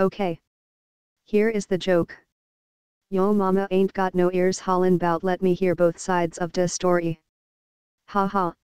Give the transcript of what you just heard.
Okay. Here is the joke. Yo mama ain't got no ears hollin' bout let me hear both sides of de story. Ha ha.